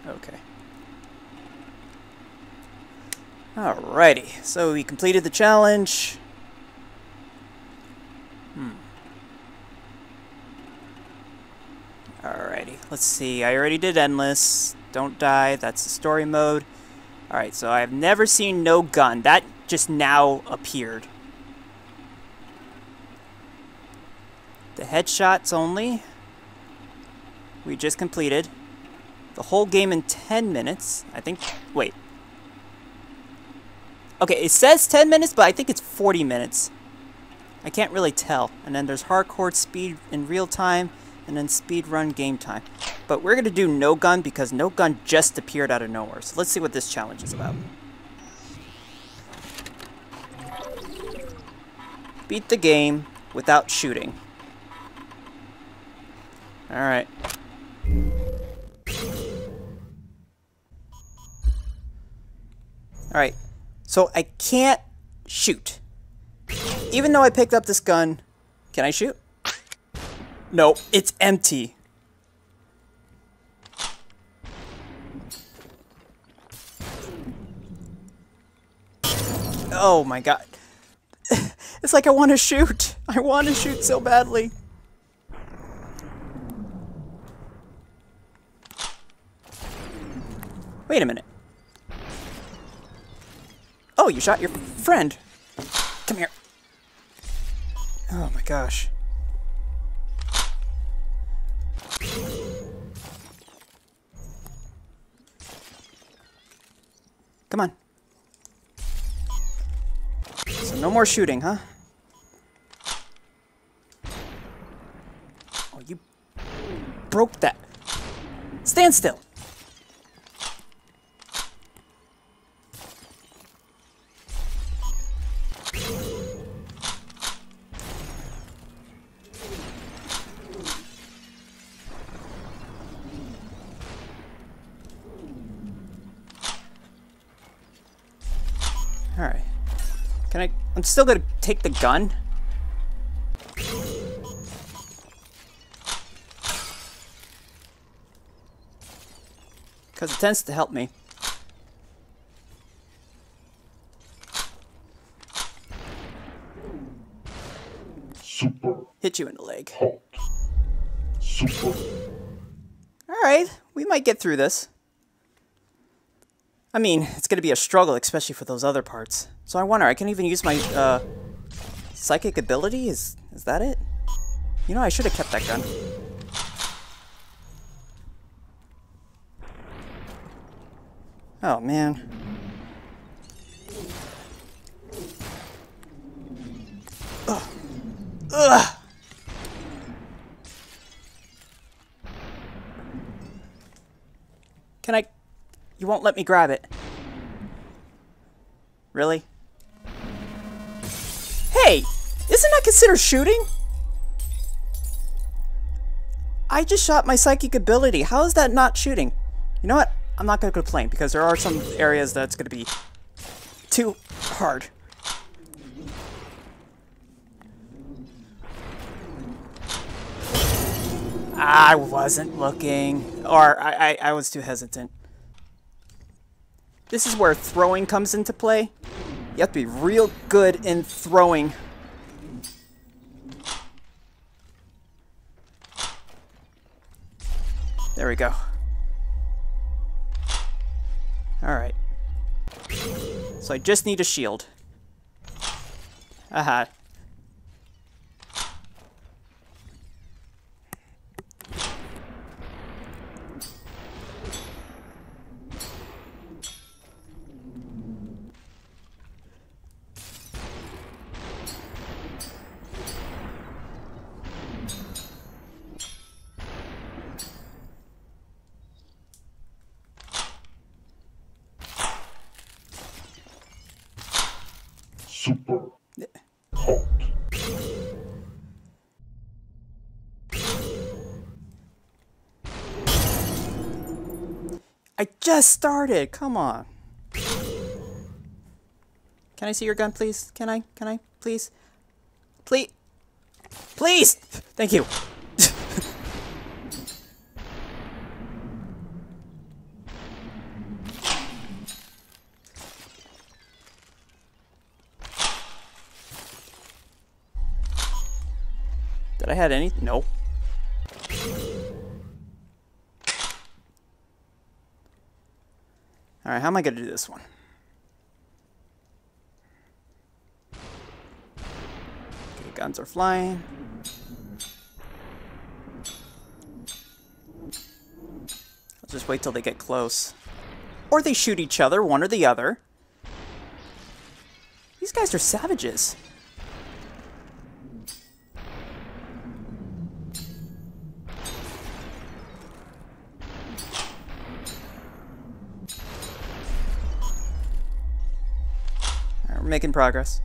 Okay. Alrighty, so we completed the challenge. Alrighty, let's see. I already did Endless. Don't die. That's the story mode. Alright, so I've never seen no gun. That just now appeared. The headshots only. We just completed. The whole game in 10 minutes. I think... Wait. Okay, it says 10 minutes, but I think it's 40 minutes. I can't really tell. And then there's hardcore speed in real time, and then speed run game time. But we're going to do no gun because no gun just appeared out of nowhere. So let's see what this challenge is about. Beat the game without shooting. Alright. Alright. So I can't shoot. Even though I picked up this gun, can I shoot? No, it's empty. Oh my god. It's like I want to shoot. I want to shoot so badly. Wait a minute. Oh, you shot your friend. Come here. Oh my gosh. Come on. So no more shooting, huh? Oh, you broke that. Stand still. Alright. I'm still gonna take the gun. Because it tends to help me. Super. Hit you in the leg. Hot. Super. Alright, we might get through this. I mean, it's gonna be a struggle, especially for those other parts. So I wonder, I can even use my, psychic ability? Is that it? You know, I should have kept that gun. Oh, man. Ugh. Ugh! Can I... You won't let me grab it. Really? Hey! Isn't that considered shooting? I just shot my psychic ability. How is that not shooting? You know what? I'm not going to complain because there are some areas that's going to be too hard. I wasn't looking. Or I was too hesitant. This is where throwing comes into play. You have to be real good in throwing. There we go. Alright. So I just need a shield. Aha. Super. Hot. I just started. Come on. Can I see your gun, please? Can I? Can I? Please? Please? Please! Thank you. Did I had any? Nope. Alright, how am I going to do this one? Okay, guns are flying. I'll just wait till they get close. Or they shoot each other, one or the other. These guys are savages. Alright, we're making progress.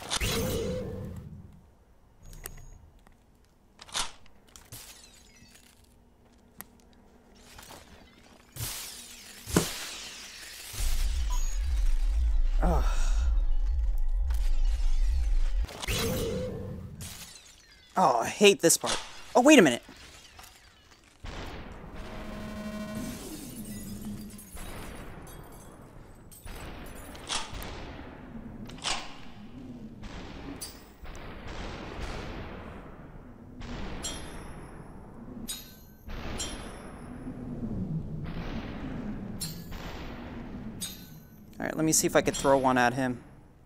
Oh, I hate this part. Oh, wait a minute. Alright, let me see if I could throw one at him.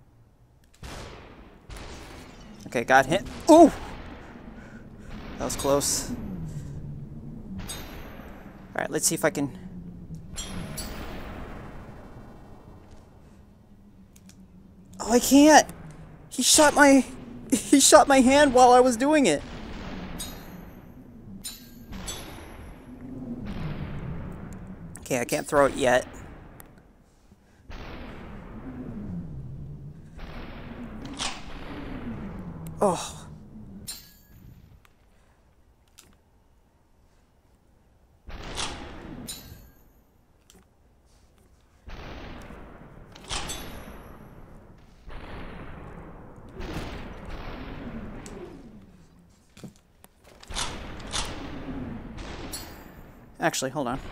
Okay, got hit. Ooh! That was close. Alright, let's see if I can... Oh, I can't! He shot my hand while I was doing it! Okay, I can't throw it yet. Oh. Actually, hold on.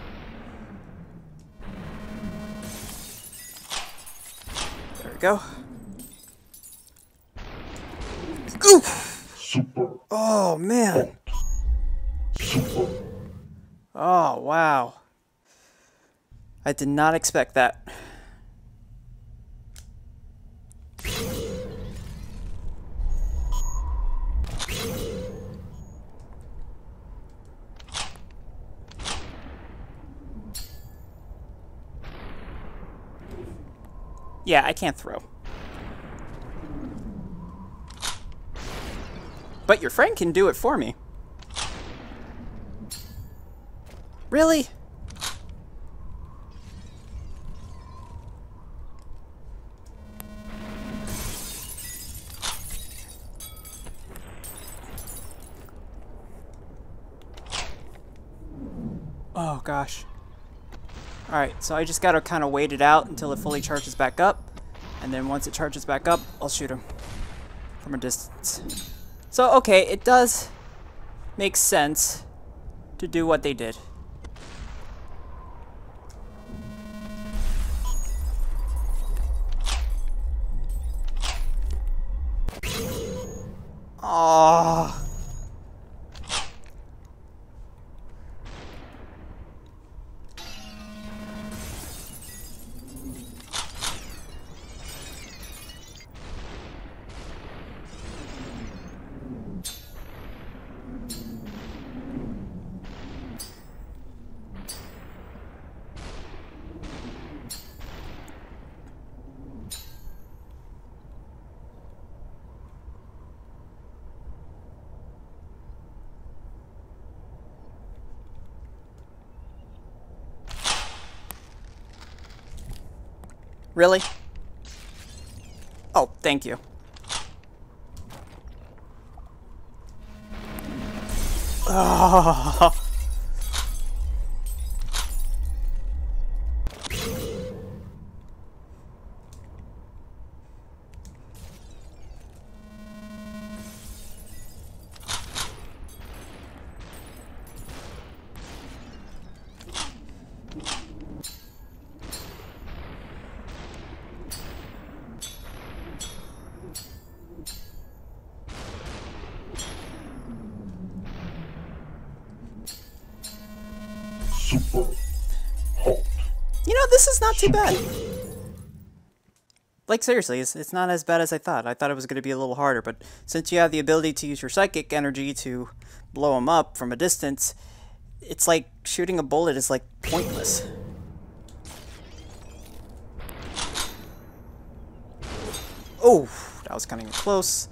There we go. Oof! Super. Oh, man. Super. Oh, wow. I did not expect that. Yeah, I can't throw. But your friend can do it for me. Really? Oh, gosh. Alright, so I just gotta kind of wait it out until it fully charges back up. And then once it charges back up, I'll shoot him from a distance. So, okay, it does make sense to do what they did. Oh. Really? Oh, thank you. Oh. Super hot. You know, this is not too bad. Like, seriously, it's not as bad as I thought. I thought it was going to be a little harder, but since you have the ability to use your psychic energy to blow them up from a distance, it's like shooting a bullet is, like, pointless. Oh, that was coming in close.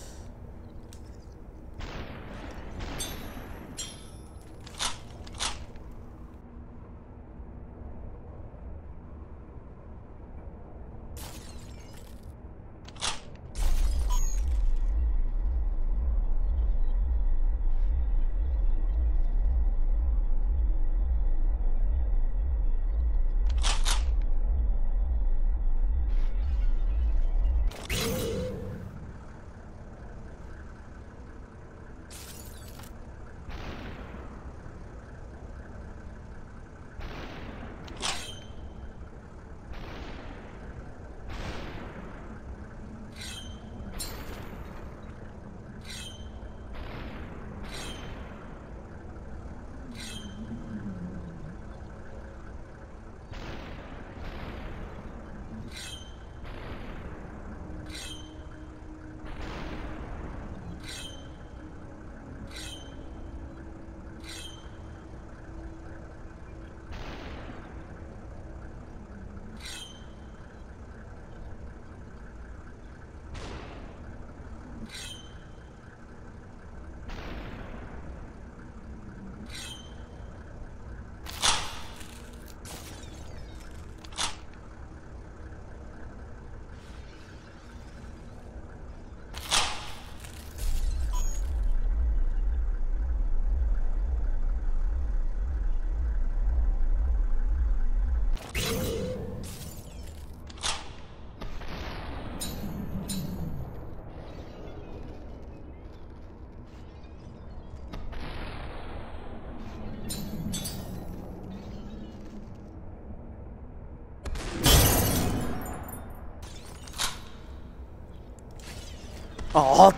Oh.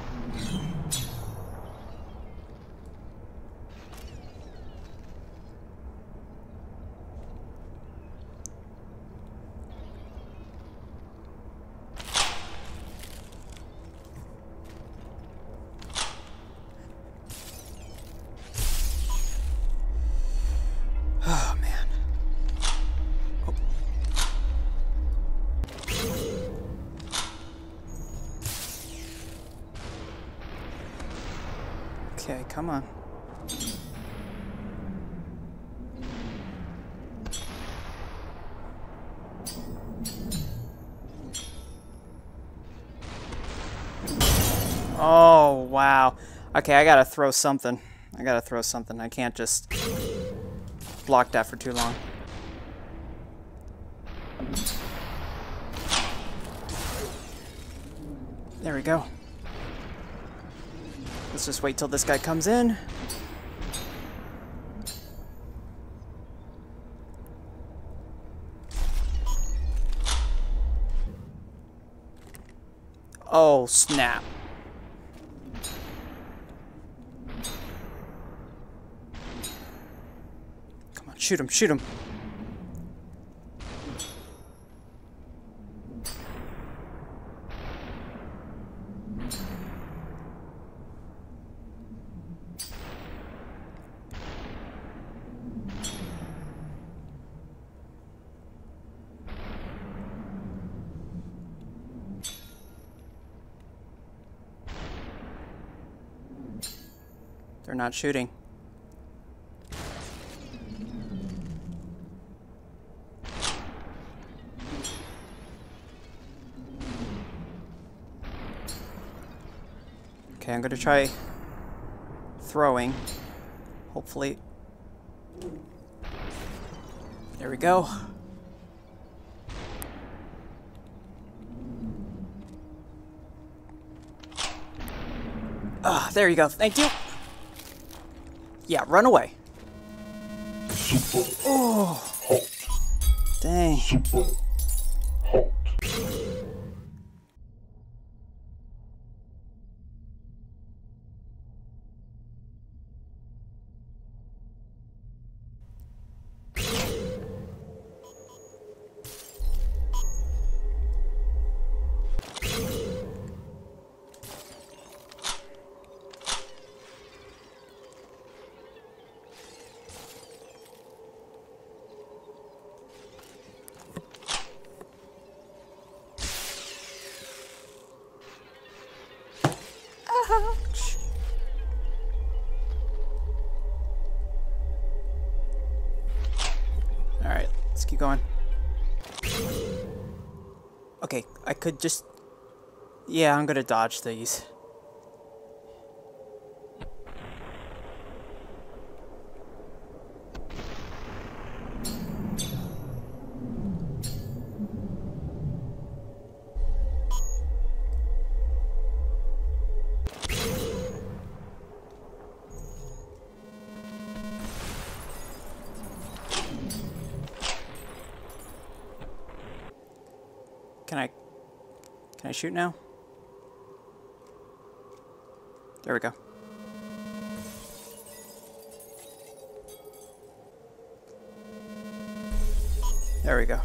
Oh, man. Oh. Okay, come on. Oh, wow. Okay, I gotta throw something. I can't just block that for too long. There we go. Let's just wait till this guy comes in. Oh, snap. Come on, shoot him, shoot him. They're not shooting. Okay, I'm gonna try throwing. Hopefully. There we go. Ah, there you go. Thank you. Yeah, run away. Super Oh, hot. dang. Super hot. Let's keep going. Okay, I could just... Yeah, I'm gonna dodge these. Can I shoot now? There we go. There we go.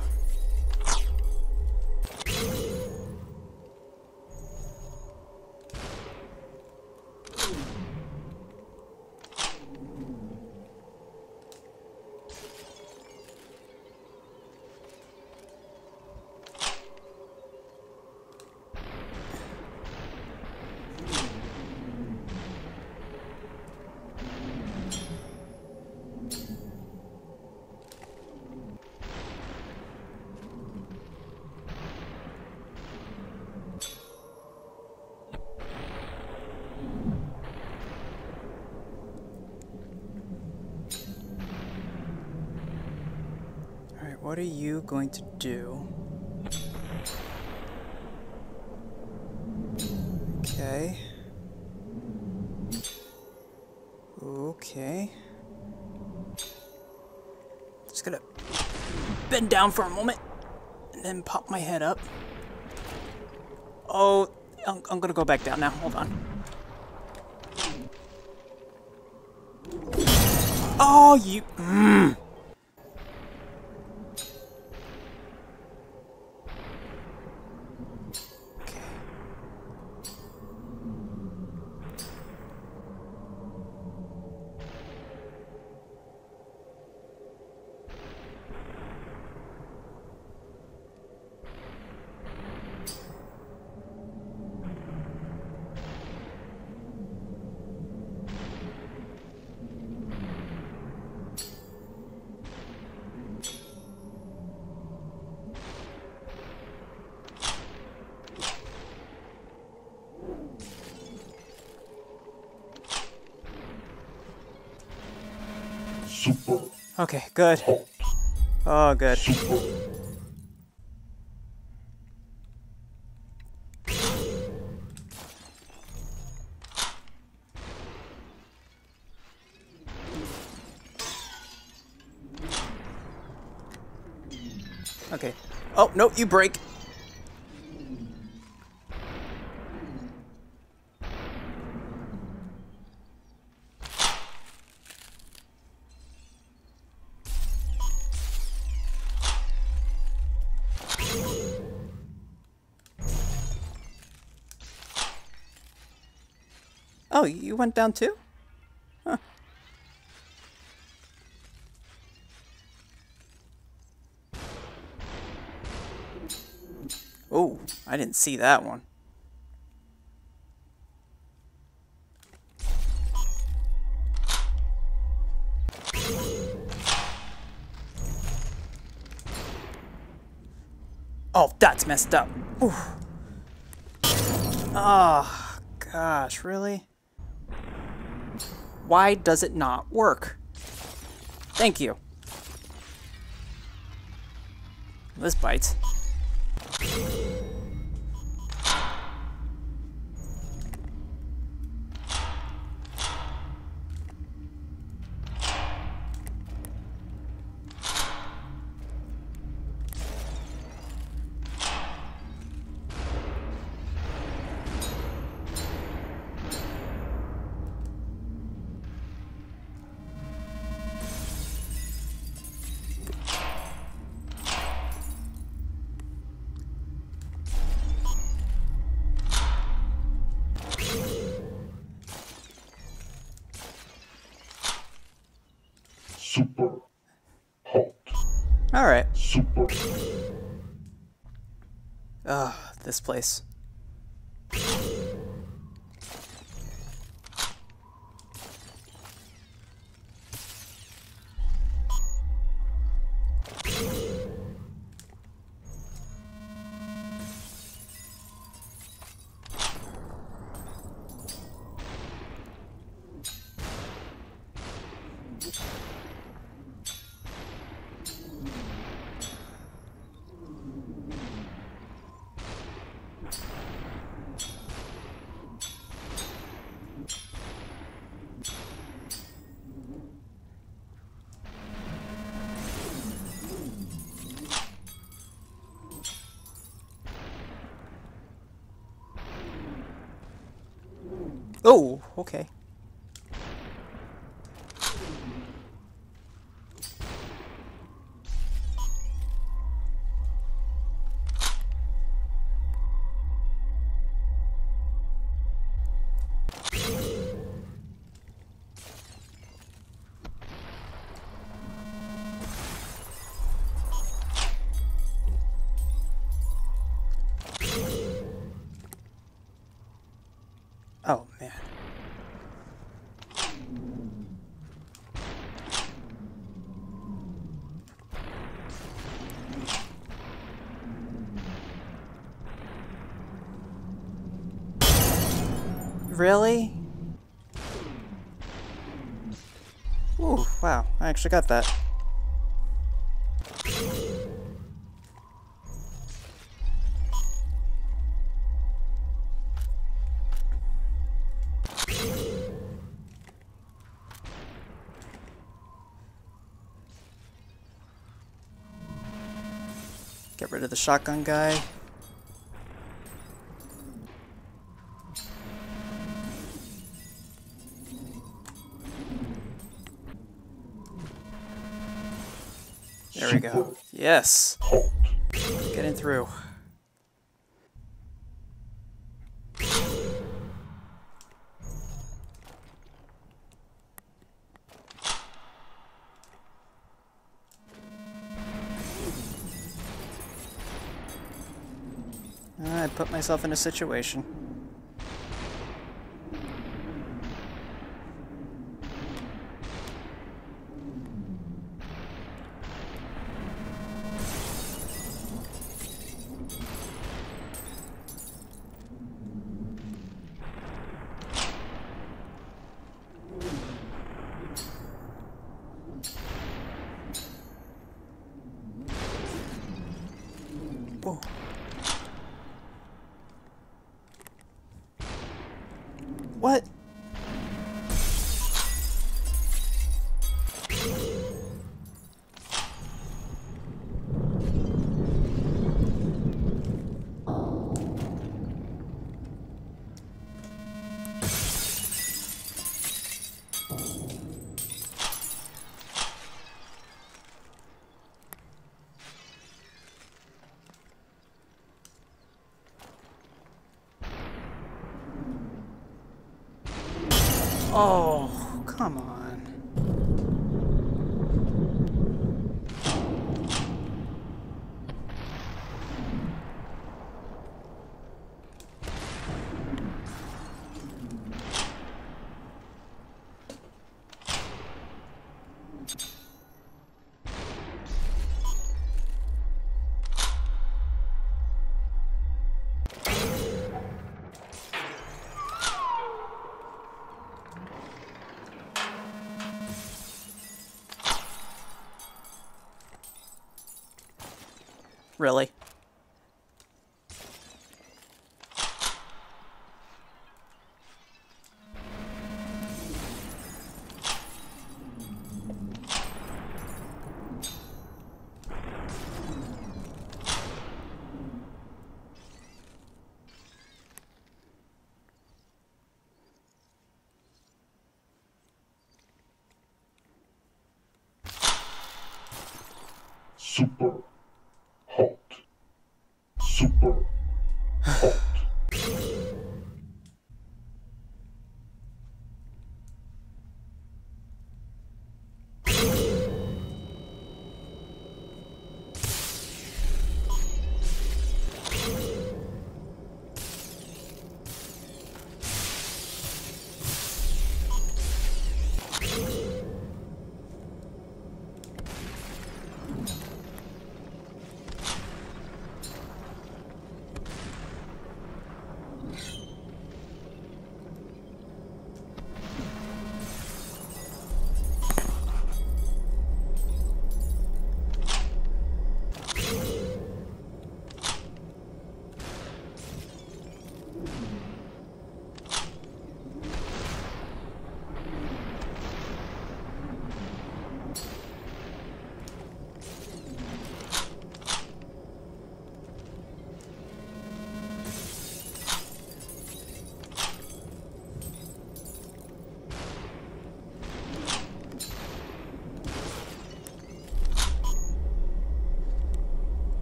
What are you going to do? Okay. Okay. Just gonna bend down for a moment and then pop my head up. Oh, I'm gonna go back down now. Hold on. Oh, you... Super. Okay, good. Oh, good. Super. Okay. Oh, no, you break. Oh, you went down too? Huh. Oh, I didn't see that one. Oh, that's messed up. Ooh. Oh, gosh, really? Why does it not work? Thank you. This bites. Super. Hot. All right. Super. Ugh, this place. Oh, okay. Oh, man. Really? Ooh, wow. I actually got that. Get rid of the shotgun guy. There we go. Yes! Getting through. I put myself in a situation. Whoa. What? Oh, come on. Really? Super hot. Super hot.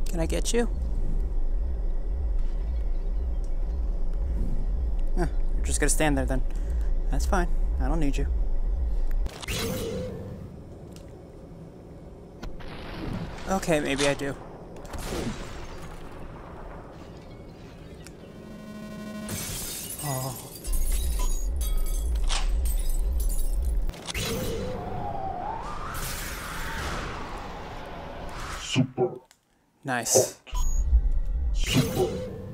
Can I get you? You're just gonna stand there then. That's fine. I don't need you. Okay, maybe I do. Oh. Super. Nice. Super.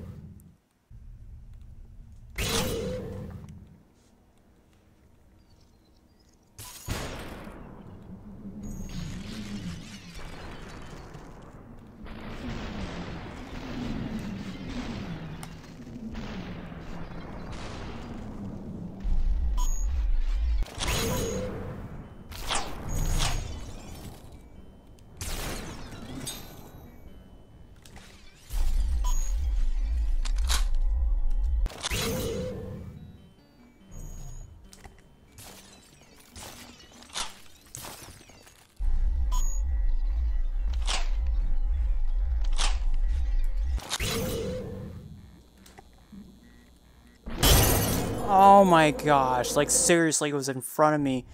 Oh my gosh, like seriously, it was in front of me.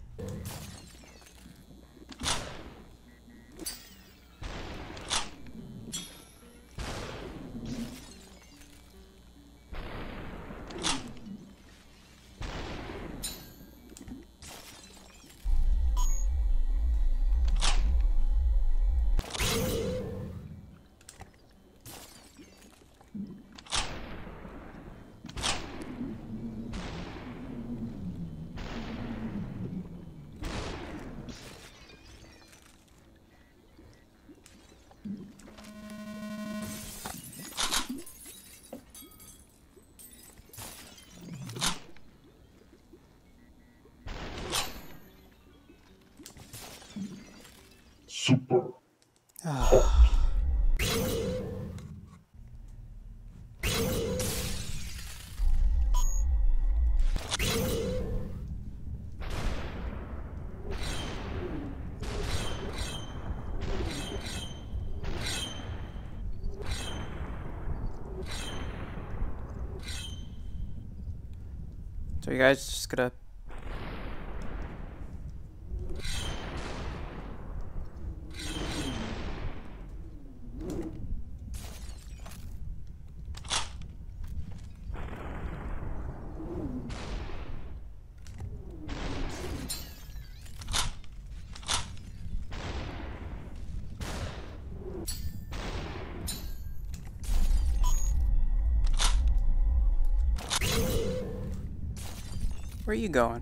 Super. So you guys just gonna... Where are you going?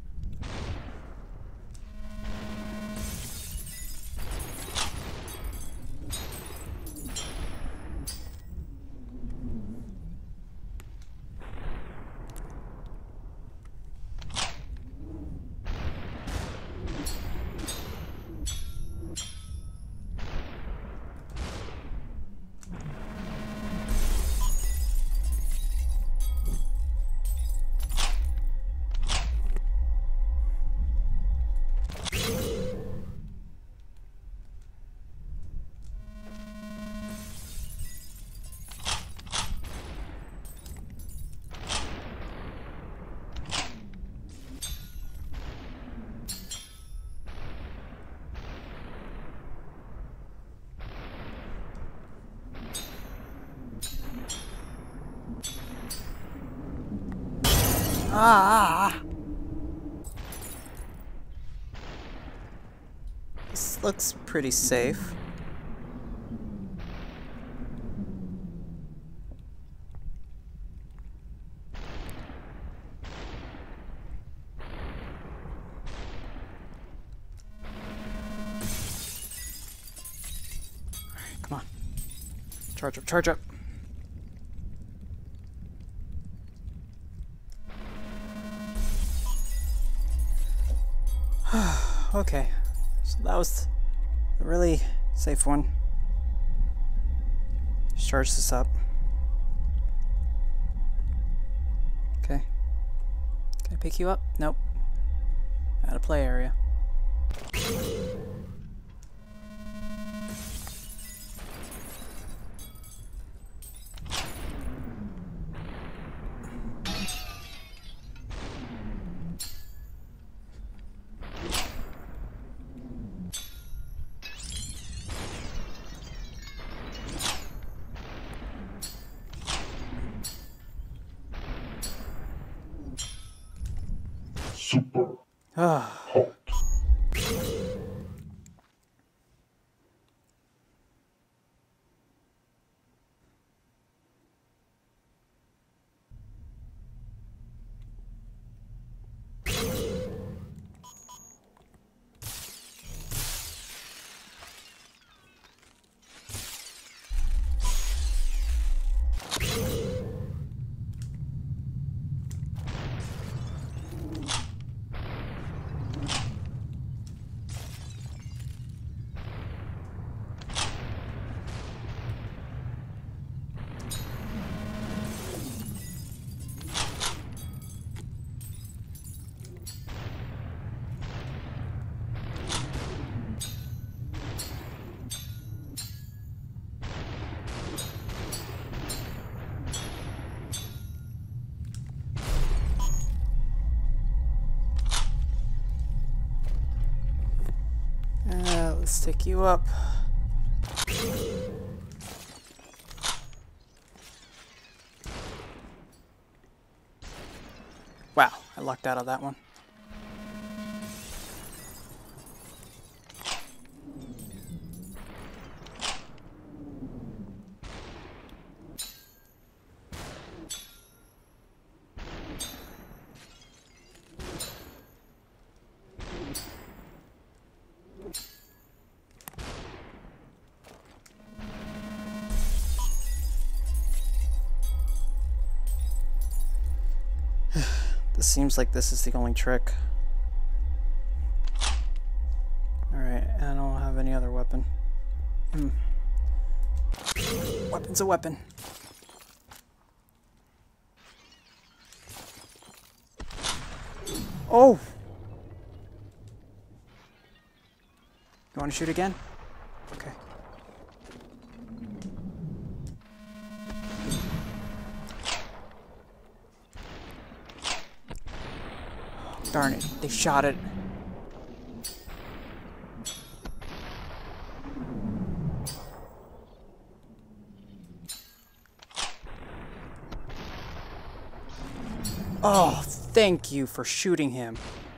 Ah! This looks pretty safe. Alright, come on. Charge up, charge up. Okay, so that was a really safe one. Just charge this up. Okay. Can I pick you up? Nope. Out of play area. super Ah. hot. Let's stick you up. Wow, I lucked out of that one. This seems like this is the only trick. Alright, I don't have any other weapon. Weapon's a weapon. Oh! You want to shoot again? Okay. Darn it, they shot it. Oh, thank you for shooting him.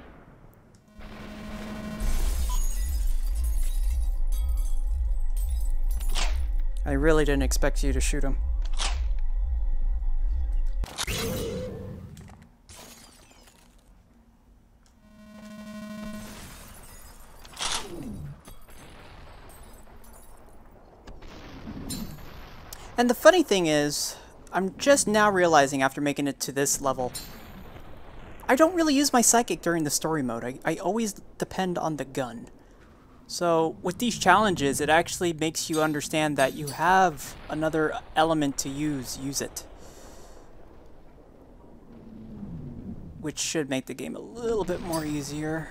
I really didn't expect you to shoot him. And the funny thing is, I'm just now realizing after making it to this level, I don't really use my psychic during the story mode. I always depend on the gun. So with these challenges, it actually makes you understand that you have another element to use it. Which should make the game a little bit more easier.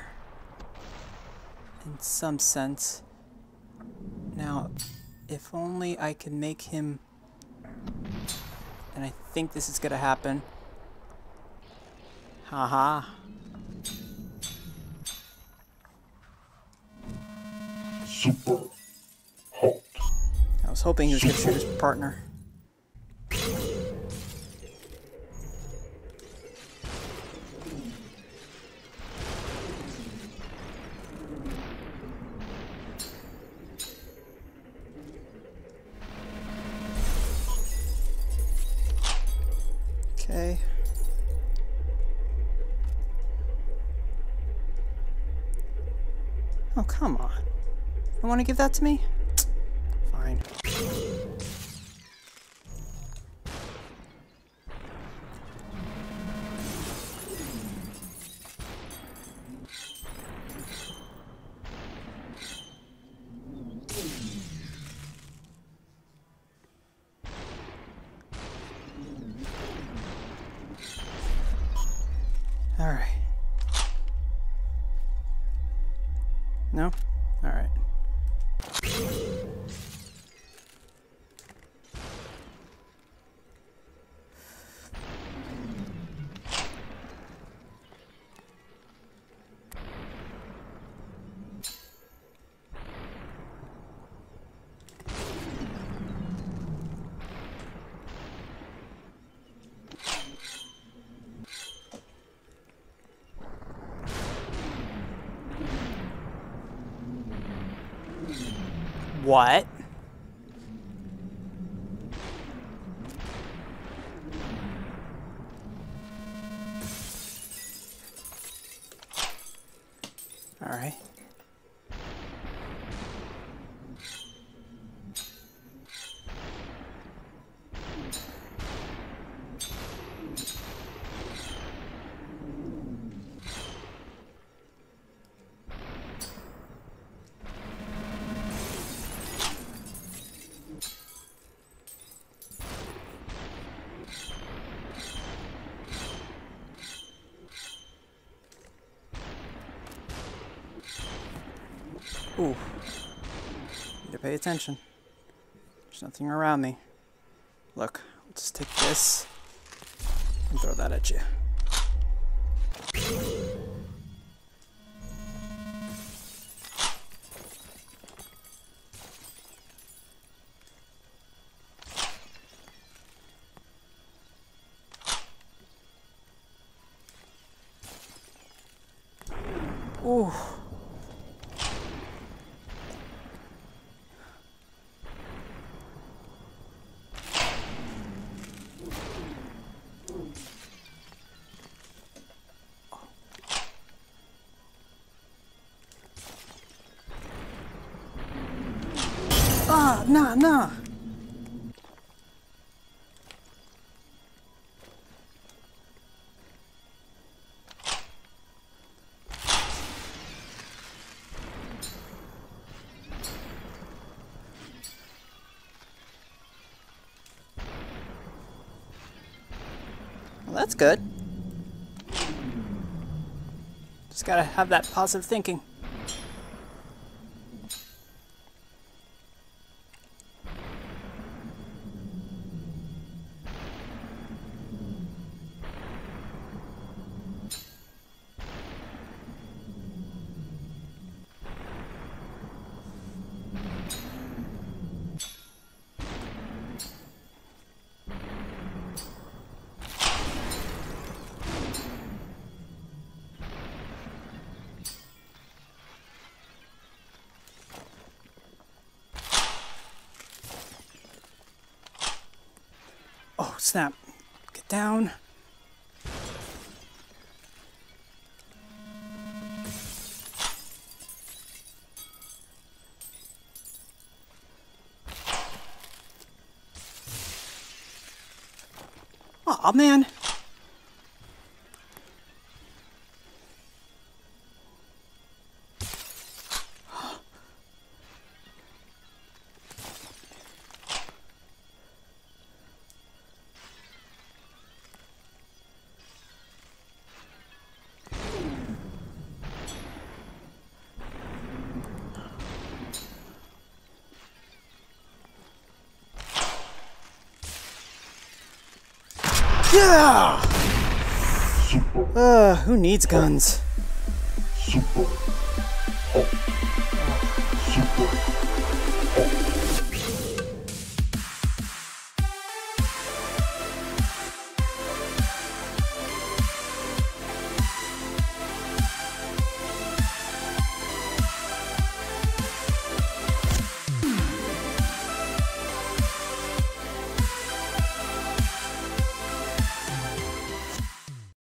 In some sense. Now, if only I can make him... And I think this is gonna happen. Haha. Super hot. I was hoping he was gonna shoot his partner. Okay. Oh, come on. You want to give that to me? Fine. All right. No? All right. What? All right. Ooh. Need to pay attention. There's nothing around me. Look, I'll just take this and throw that at you. Ooh. Ah, nah, nah. Well, that's good. Just gotta have that positive thinking. Oh, snap. Get down. Aw, man. Yeah! Super Who needs guns? Super